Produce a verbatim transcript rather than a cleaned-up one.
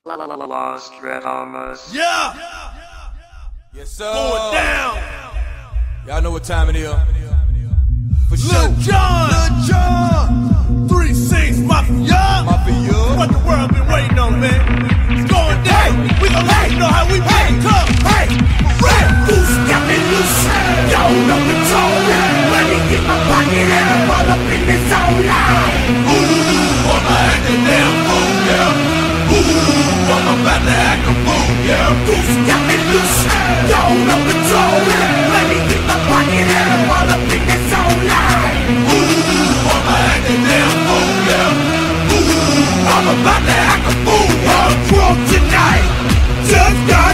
Lost Red Armors. Yeah! Yes, sir. Going down! Y'all know what time it is. For sure. Lil John! Lil John! three six Mafia! Mafia. What the world been waiting on, man? It's going down! We gon' let you know how we make it come! Hey! Right! Who's got me loose? Yo, no control. Let me get my pocket and I'm all up in this zone line. Ooh, I'm act a damn fool, yeah! Ooh, I'm about to act a fool, yeah! Who's got me loose? Yo, no control. Let me get my pocket and I'm all up in this zone line. Ooh, I'm act a damn fool, yeah! Ooh, I'm about to act a fool, yeah! I'm drunk tonight. Just got